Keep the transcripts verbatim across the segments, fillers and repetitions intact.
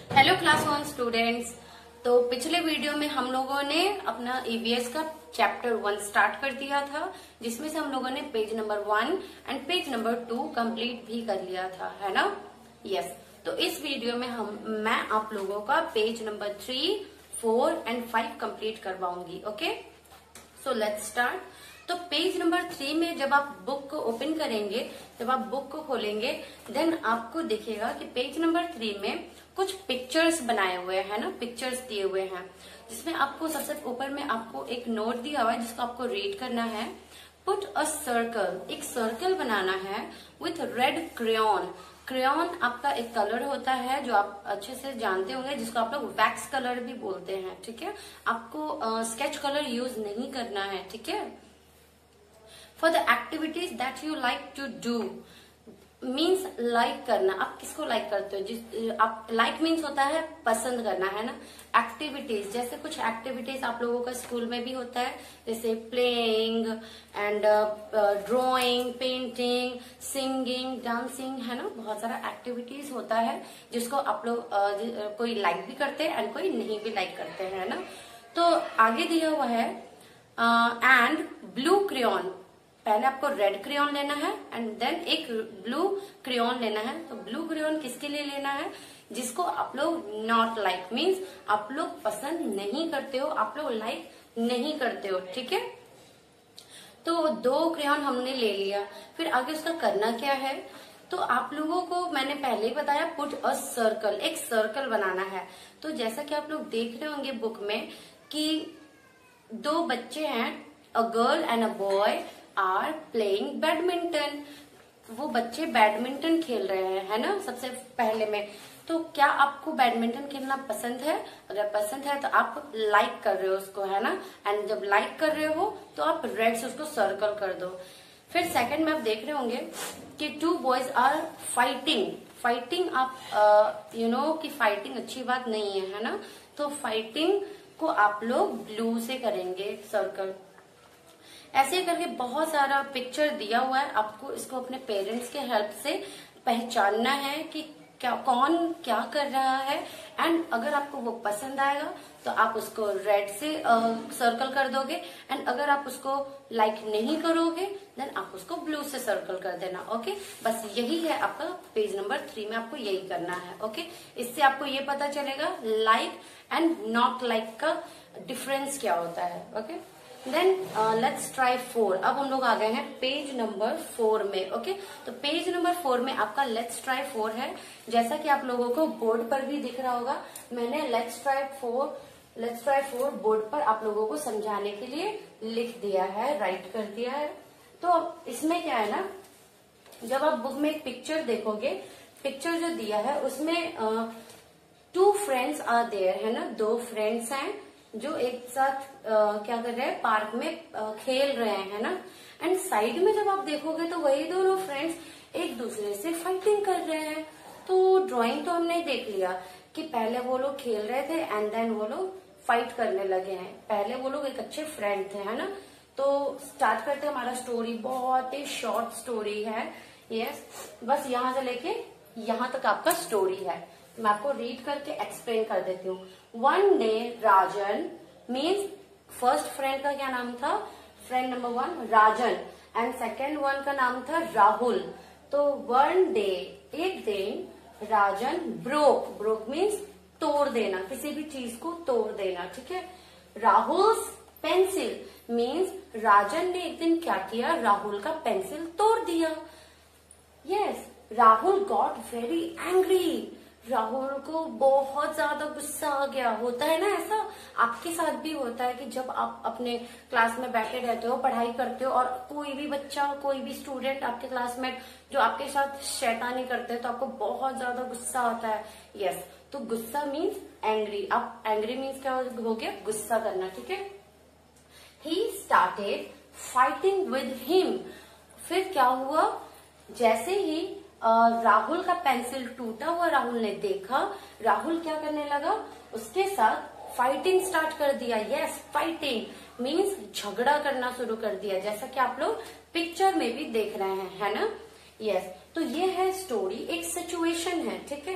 Hello class one students. तो पिछले video में हम लोगों ने अपना ईवीएस का चैप्टर वन स्टार्ट कर दिया था, जिसमें से हम लोगों ने page number one and page number two complete भी कर लिया था, है ना। यस, तो इस वीडियो में हम मैं आप लोगों का page number three four and five complete करवाऊंगी। Okay, so let's start. तो पेज नंबर थ्री में जब आप बुक को ओपन करेंगे, जब आप बुक को खोलेंगे, देन आपको दिखेगा कि पेज नंबर थ्री में कुछ पिक्चर्स बनाए हुए हैं ना, पिक्चर्स दिए हुए हैं, जिसमें आपको सबसे ऊपर में आपको एक नोट दिया हुआ है जिसको आपको रीड करना है। पुट अ सर्कल, एक सर्कल बनाना है विथ रेड क्रेयॉन। क्रेयॉन आपका एक कलर होता है जो आप अच्छे से जानते होंगे, जिसको आप लोग वैक्स कलर भी बोलते हैं, ठीक है। आपको स्केच कलर यूज नहीं करना है, ठीक है। For the activities that you like to do, means like करना, आप किसको लाइक करते हो, जिस आप लाइक मीन्स होता है पसंद करना, है ना। एक्टिविटीज, जैसे कुछ एक्टिविटीज आप लोगों का स्कूल में भी होता है, जैसे playing and drawing, painting, singing, dancing, है ना। बहुत सारा एक्टिविटीज होता है जिसको आप लोग uh, कोई लाइक भी करते हैं एंड कोई नहीं भी लाइक करते हैं, है ना। तो आगे दिया हुआ है एंड ब्लू क्रेयॉन, पहले आपको रेड क्रेयॉन लेना है एंड देन एक ब्लू क्रेयॉन लेना है। तो ब्लू क्रेयॉन किसके लिए लेना है, जिसको आप लोग नॉट लाइक मीन्स आप लोग पसंद नहीं करते हो, आप लोग लाइक नहीं करते हो, ठीक है। तो दो क्रेयॉन हमने ले लिया, फिर आगे उसका करना क्या है। तो आप लोगों को मैंने पहले ही बताया, पुट अ सर्कल, एक सर्कल बनाना है। तो जैसा कि आप लोग देख रहे होंगे बुक में कि दो बच्चे हैं, a girl and a boy are playing badminton. वो बच्चे बैडमिंटन खेल रहे हैं, है ना, सबसे पहले में। तो क्या आपको बैडमिंटन खेलना पसंद है? अगर पसंद है तो आप लाइक कर रहे हो उसको, है ना। एंड जब लाइक कर रहे हो तो आप रेड से उसको सर्कल कर दो। फिर सेकंड में आप देख रहे होंगे कि two boys are fighting. Fighting आप यू नो कि फाइटिंग अच्छी बात नहीं है, है ना। तो फाइटिंग को आप लोग ब्लू से करेंगे सर्कल। ऐसे करके बहुत सारा पिक्चर दिया हुआ है, आपको इसको अपने पेरेंट्स के हेल्प से पहचानना है कि क्या कौन क्या कर रहा है। एंड अगर आपको वो पसंद आएगा तो आप उसको रेड से सर्कल कर दोगे, एंड अगर आप उसको लाइक नहीं करोगे देन आप उसको ब्लू से सर्कल कर देना। ओके, बस यही है आपका पेज नंबर थ्री में, आपको यही करना है। ओके, इससे आपको ये पता चलेगा लाइक एंड नॉट लाइक का डिफरेंस क्या होता है। Okay, then let's try four. अब हम लोग आ गए हैं पेज नंबर फोर में। ओके, तो पेज नंबर फोर में आपका लेट्स ट्राई फोर है। जैसा कि आप लोगों को बोर्ड पर भी दिख रहा होगा, मैंने let's try four let's try four board पर आप लोगों को समझाने के लिए लिख दिया है, राइट कर दिया है। तो इसमें क्या है ना, जब आप बुक में एक पिक्चर देखोगे, पिक्चर जो दिया है उसमें टू फ्रेंड्स आर देयर, है ना, दो फ्रेंड्स हैं जो एक साथ आ, क्या कर रहे हैं, पार्क में आ, खेल रहे हैं, है ना। एंड साइड में जब आप देखोगे तो वही दोनों फ्रेंड्स एक दूसरे से फाइटिंग कर रहे हैं। तो ड्राइंग तो हमने देख लिया कि पहले वो लोग खेल रहे थे एंड देन वो लोग फाइट करने लगे हैं। पहले वो लोग एक अच्छे फ्रेंड थे, है ना। तो स्टार्ट करते हैं हमारा स्टोरी, बहुत ही शॉर्ट स्टोरी है। यस, बस यहाँ से लेके यहाँ तक आपका स्टोरी है। मैं आपको रीड करके एक्सप्लेन कर देती हूँ। One day Rajan, means first friend का क्या नाम था, friend number one Rajan, and second one का नाम था राहुल। तो वन डे, एक दिन राजन ब्रोक, ब्रोक मीन्स तोड़ देना, किसी भी चीज को तोड़ देना, ठीक है। राहुल पेंसिल मीन्स राजन ने एक दिन क्या किया, राहुल का पेंसिल तोड़ दिया। Yes, Rahul got very angry, Rahul को बहुत ज्यादा गुस्सा आ गया। होता है ना ऐसा, आपके साथ भी होता है कि जब आप अपने क्लास में बैठे रहते हो, पढ़ाई करते हो, और कोई भी बच्चा, कोई भी स्टूडेंट, आपके क्लासमेट जो आपके साथ शैतानी करते हैं तो आपको बहुत ज्यादा गुस्सा आता है। यस, तो गुस्सा मीन्स एंग्री। आप एंग्री मीन्स क्या हो गया, गुस्सा करना, ठीक है। He started fighting with him. फिर क्या हुआ, जैसे ही Uh, राहुल का पेंसिल टूटा हुआ राहुल ने देखा, राहुल क्या करने लगा, उसके साथ फाइटिंग स्टार्ट कर दिया। यस, फाइटिंग मीन्स झगड़ा करना शुरू कर दिया, जैसा कि आप लोग पिक्चर में भी देख रहे हैं, है ना। यस, तो ये है स्टोरी, एक सिचुएशन है, ठीक है।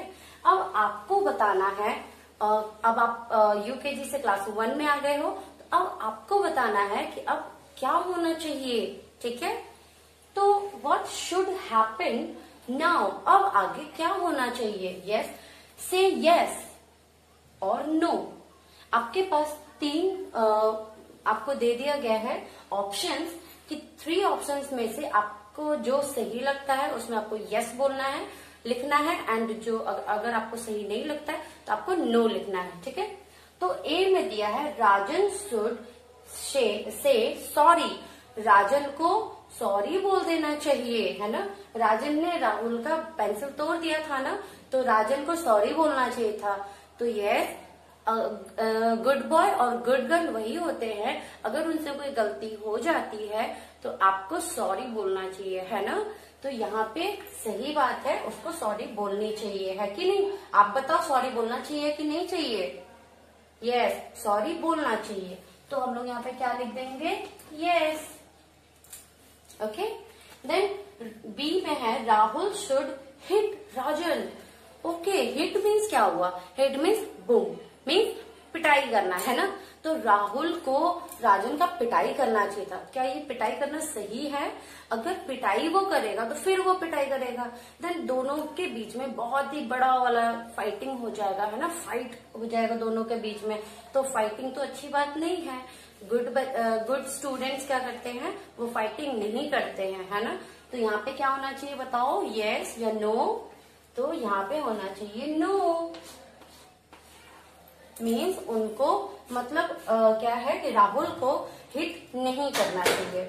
अब आपको बताना है, अब आप यूकेजी से क्लास वन में आ गए हो, तो अब आपको बताना है कि अब क्या होना चाहिए, ठीक है। तो व्हाट शुड हैपन नाउ, अब आगे क्या होना चाहिए। यस, से यस और नो। आपके पास तीन आ, आपको दे दिया गया है ऑप्शंस कि थ्री ऑप्शंस में से आपको जो सही लगता है उसमें आपको यस बोलना है, लिखना है, एंड जो अगर आपको सही नहीं लगता है तो आपको नो लिखना है, ठीक है। तो ए में दिया है राजन शुड से सॉरी, राजन को सॉरी बोल देना चाहिए, है ना। राजन ने राहुल का पेंसिल तोड़ दिया था ना, तो राजन को सॉरी बोलना चाहिए था। तो यस, गुड बॉय और गुड गर्ल वही होते हैं, अगर उनसे कोई गलती हो जाती है तो आपको सॉरी बोलना चाहिए, है ना। तो यहाँ पे सही बात है, उसको सॉरी बोलनी चाहिए, है कि नहीं। आप बताओ सॉरी बोलना चाहिए कि नहीं चाहिए। यस, सॉरी बोलना चाहिए। तो हम लोग यहाँ पे क्या लिख देंगे, यस, ओके। देन बी में है Rahul should hit Rajan. Okay, hit means क्या हुआ, हिट मीन्स बूम, मीन्स पिटाई करना, है ना। तो राहुल को राजन का पिटाई करना चाहिए था। क्या ये पिटाई करना सही है। अगर पिटाई वो करेगा तो फिर वो पिटाई करेगा, देन दोनों के बीच में बहुत ही बड़ा वाला फाइटिंग हो जाएगा, है ना, फाइट हो जाएगा दोनों के बीच में। तो फाइटिंग तो अच्छी बात नहीं है। गुड गुड स्टूडेंट्स क्या करते हैं, वो फाइटिंग नहीं करते हैं, है ना। तो यहाँ पे क्या होना चाहिए बताओ, यस या नो। तो यहाँ पे होना चाहिए नो, मीन्स उनको मतलब आ, क्या है कि राहुल को हिट नहीं करना चाहिए।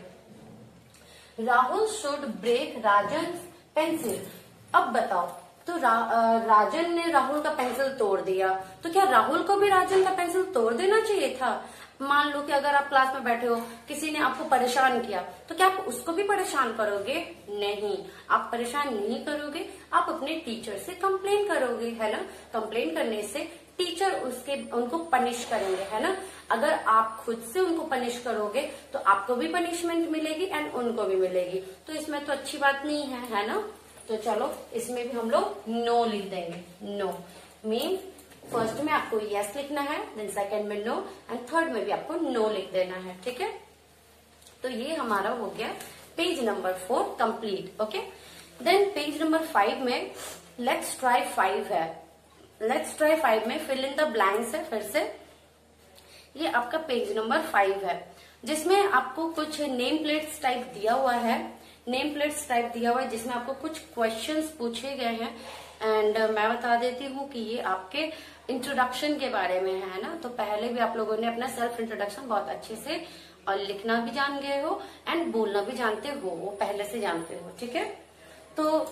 Rahul should break Rajan pencil. अब बताओ, तो रा, आ, राजन ने राहुल का पेंसिल तोड़ दिया, तो क्या राहुल को भी राजन का पेंसिल तोड़ देना चाहिए था। मान लो कि अगर आप क्लास में बैठे हो, किसी ने आपको परेशान किया, तो क्या आप उसको भी परेशान करोगे, नहीं, आप परेशान नहीं करोगे, आप अपने टीचर से कंप्लेन करोगे, है ना। कंप्लेन करने से टीचर उसके उनको पनिश करेंगे, है ना। अगर आप खुद से उनको पनिश करोगे तो आपको भी पनिशमेंट मिलेगी एंड उनको भी मिलेगी, तो इसमें तो अच्छी बात नहीं है, है ना। तो चलो इसमें भी हम लोग नो लिख देंगे। नो मीन फर्स्ट में आपको यस लिखना है, देन सेकंड में नो, एंड थर्ड में भी आपको नो लिख देना है, ठीक है। तो ये हमारा हो गया page number four complete, okay. Then page number five में लेट्स ट्राई फाइव है। लेट्स ट्राई फाइव में फिल इन द ब्लैंक्स है। फिर से ये आपका पेज नंबर फाइव है, जिसमें आपको कुछ नेम प्लेट्स टाइप दिया हुआ है। नेम प्लेट्स टाइप दिया हुआ है जिसमें आपको कुछ क्वेश्चंस पूछे गए हैं, एंड uh, मैं बता देती हूँ कि ये आपके इंट्रोडक्शन के बारे में है ना। तो पहले भी आप लोगों ने अपना सेल्फ इंट्रोडक्शन बहुत अच्छे से और लिखना भी जान गए हो एंड बोलना भी जानते हो, वो पहले से जानते हो, ठीक है। तो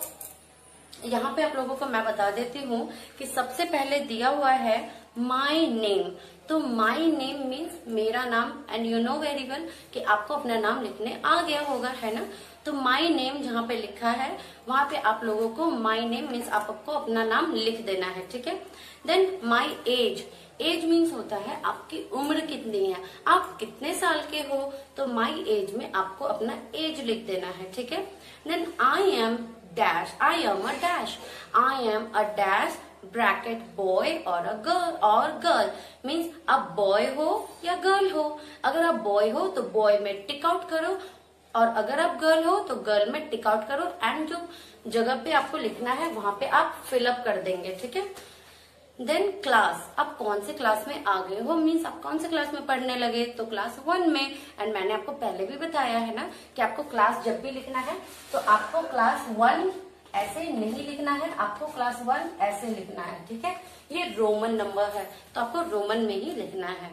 यहाँ पे आप लोगों को मैं बता देती हूँ कि सबसे पहले दिया हुआ है माई नेम। तो माई नेम मीन्स मेरा नाम, and you know very well कि आपको अपना नाम लिखने आ गया होगा, है ना। तो माई नेम जहाँ पे लिखा है वहां पे आप लोगों को माई नेम मीन्स आपको अपना नाम लिख देना है, ठीक है। Then my age, age means होता है आपकी उम्र कितनी है, आप कितने साल के हो, तो माई एज में आपको अपना एज लिख देना है, ठीक है। Then I am dash, I am a dash, I am a dash bracket boy or a girl, or girl means आप boy हो या girl हो। अगर आप boy हो तो boy में टिक आउट करो, और अगर आप गर्ल हो तो गर्ल में टिक आउट करो, एंड जो जगह पे आपको लिखना है वहां पे आप फिलअप कर देंगे, ठीक है। देन क्लास, आप कौन से क्लास में आ गए हो, मीन्स आप कौन से क्लास में पढ़ने लगे, तो क्लास वन में। एंड मैंने आपको पहले भी बताया है ना कि आपको क्लास जब भी लिखना है तो आपको क्लास वन ऐसे नहीं लिखना है, आपको क्लास वन ऐसे लिखना है, ठीक है। ये रोमन नंबर है तो आपको रोमन में ही लिखना है।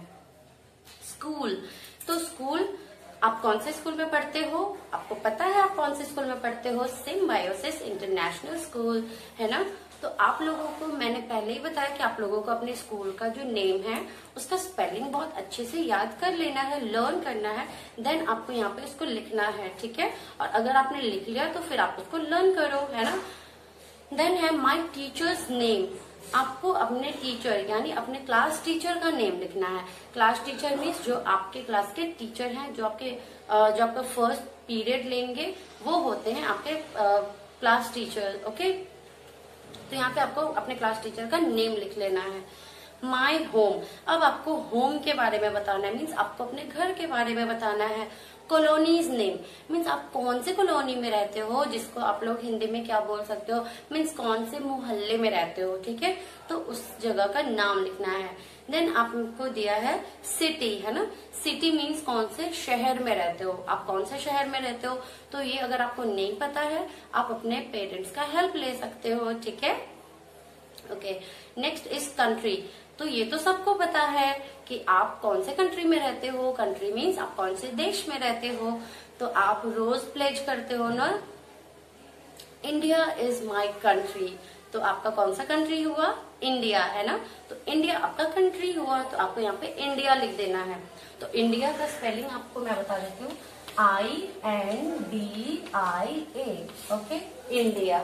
स्कूल, तो स्कूल आप कौन से स्कूल में पढ़ते हो, आपको पता है आप कौन से स्कूल में पढ़ते हो, सिम्बायोसिस इंटरनेशनल स्कूल, है ना। तो आप लोगों को मैंने पहले ही बताया कि आप लोगों को अपने स्कूल का जो नेम है उसका स्पेलिंग बहुत अच्छे से याद कर लेना है, लर्न करना है, देन आपको यहाँ पे उसको लिखना है, ठीक है। और अगर आपने लिख लिया तो फिर आप उसको लर्न करो, है ना। देन है माई टीचर्स नेम, आपको अपने टीचर यानी अपने क्लास टीचर का नेम लिखना है। क्लास टीचर मीन्स जो आपके क्लास के टीचर हैं, जो आपके जो आपका फर्स्ट पीरियड लेंगे वो होते हैं आपके क्लास टीचर, ओके। तो यहाँ पे आपको अपने क्लास टीचर का नेम लिख लेना है। माई होम, अब आपको होम के बारे में बताना है, मीन्स आपको अपने घर के बारे में बताना है। कॉलोनीज नेम, मीन्स आप कौन से कॉलोनी में रहते हो, जिसको आप लोग हिंदी में क्या बोल सकते हो, मीन्स कौन से मोहल्ले में रहते हो, ठीक है। तो उस जगह का नाम लिखना है। देन आपको दिया है सिटी, है ना। सिटी मीन्स कौन से शहर में रहते हो, आप कौन से शहर में रहते हो। तो ये अगर आपको नहीं पता है, आप अपने पेरेंट्स का हेल्प ले सकते हो, ठीक है। Okay, next is country. तो ये तो सबको पता है कि आप कौन से कंट्री में रहते हो। कंट्री मीन्स आप कौन से देश में रहते हो। तो आप रोज प्लेज करते हो ना, इंडिया इज माई कंट्री। तो आपका कौन सा कंट्री हुआ, इंडिया, है ना। तो इंडिया आपका कंट्री हुआ, तो आपको यहाँ पे इंडिया लिख देना है। तो इंडिया का स्पेलिंग आपको मैं बता देती हूँ, I N D I A, okay, India.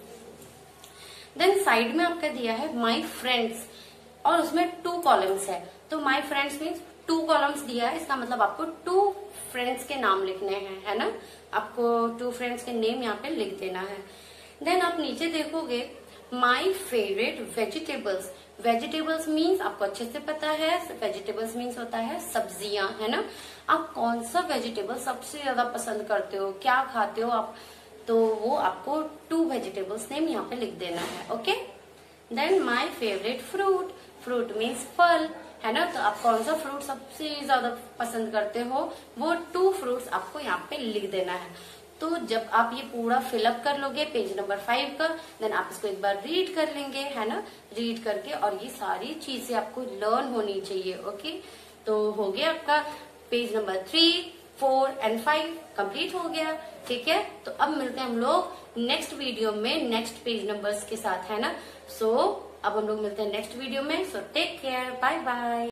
Then side में आपका दिया है माई फ्रेंड्स, और उसमें टू कॉलम्स है। तो my friends means two columns दिया है, इसका मतलब आपको टू फ्रेंड्स के नाम लिखने हैं, है ना। आपको टू फ्रेंड्स के नेम यहाँ पे लिख देना है। देन आप नीचे देखोगे my favourite vegetables. Vegetables means आपको अच्छे से पता है, वेजिटेबल्स मीन्स होता है सब्जियां, है ना। आप कौन सा वेजिटेबल सबसे ज्यादा पसंद करते हो, क्या खाते हो आप, तो वो आपको टू वेजिटेबल्स नेम यहाँ पे लिख देना है, okay. Then my favourite fruit, fruit means फल, है ना। तो आप कौन सा फ्रूट सबसे ज्यादा पसंद करते हो, वो टू फ्रूट्स आपको यहाँ पे लिख देना है। तो जब आप ये पूरा फिलअप कर लोगे पेज नंबर फाइव का, देन आप इसको एक बार रीड कर लेंगे, है ना। रीड करके, और ये सारी चीजें आपको लर्न होनी चाहिए, ओके। तो हो गया आपका page number three, four and five complete हो गया, ठीक है। तो अब मिलते हैं हम लोग नेक्स्ट वीडियो में नेक्स्ट पेज नंबर्स के साथ, है ना। सो so, अब हम लोग मिलते हैं नेक्स्ट वीडियो में। So take care, bye bye.